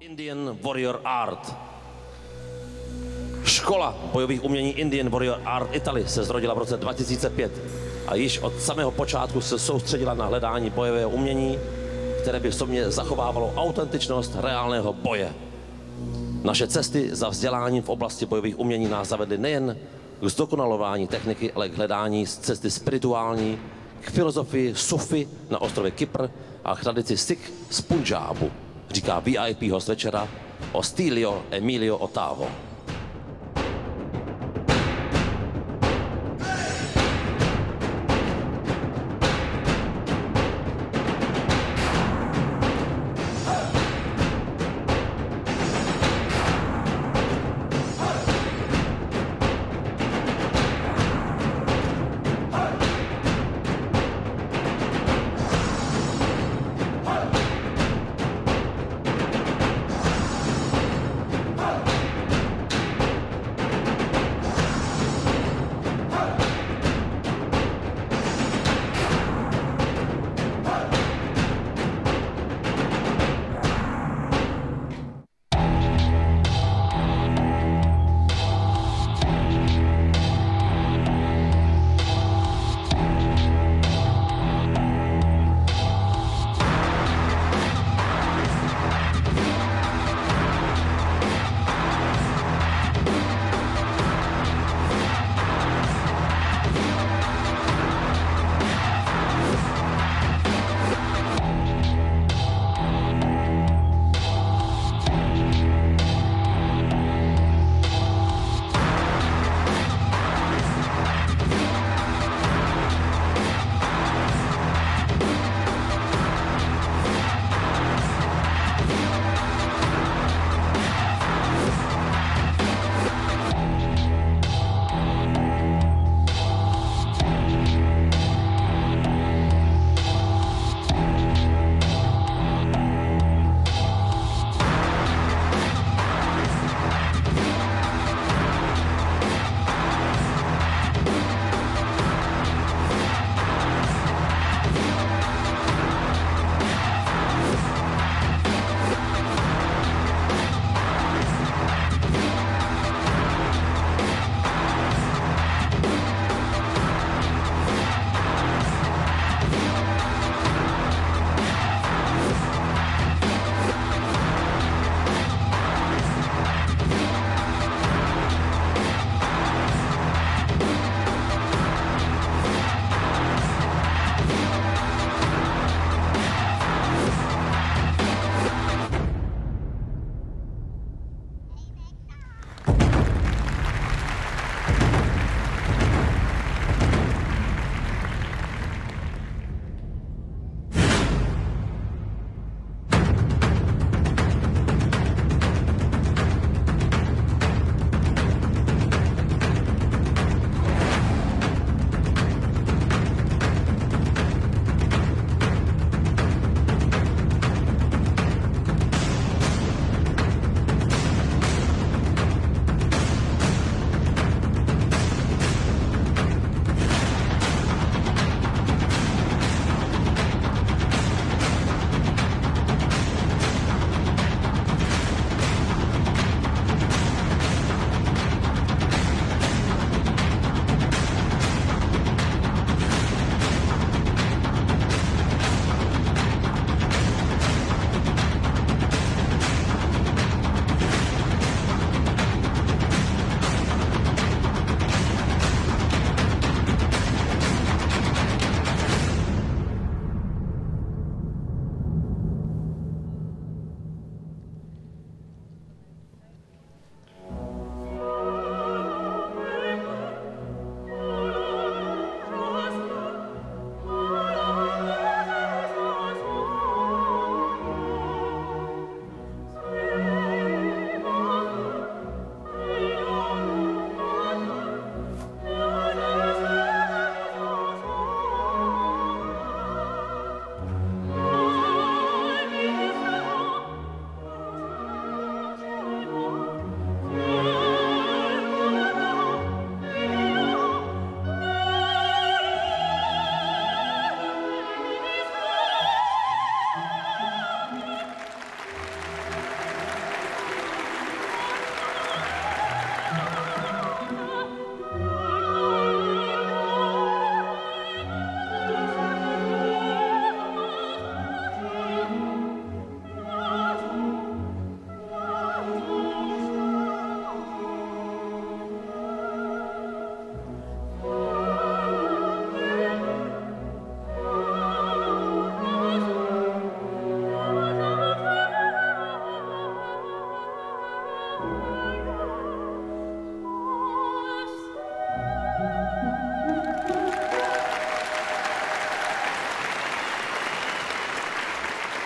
Indian Warrior Art. Škola bojových umění Indian Warrior Art Italy se zrodila v roce 2005 a již od samého počátku se soustředila na hledání bojového umění, které by v sobě zachovávalo autentičnost reálného boje. Naše cesty za vzděláním v oblasti bojových umění nás zavedly nejen k zdokonalování techniky, ale k hledání cesty spirituální, k filozofii Sufi na ostrově Kypr a k tradici Sikh z Punjábu, říká VIP host večera Ostilio Emilio Ottavo.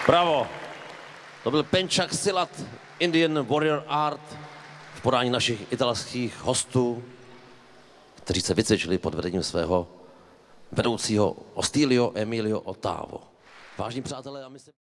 Bravo. To byl Pencak Silat, Indian Warrior Art, v podání našich italských hostů, kteří se vycvičili pod vedením svého vedoucího Ostilio Emilio Ottavo. Vážení přátelé, a my se...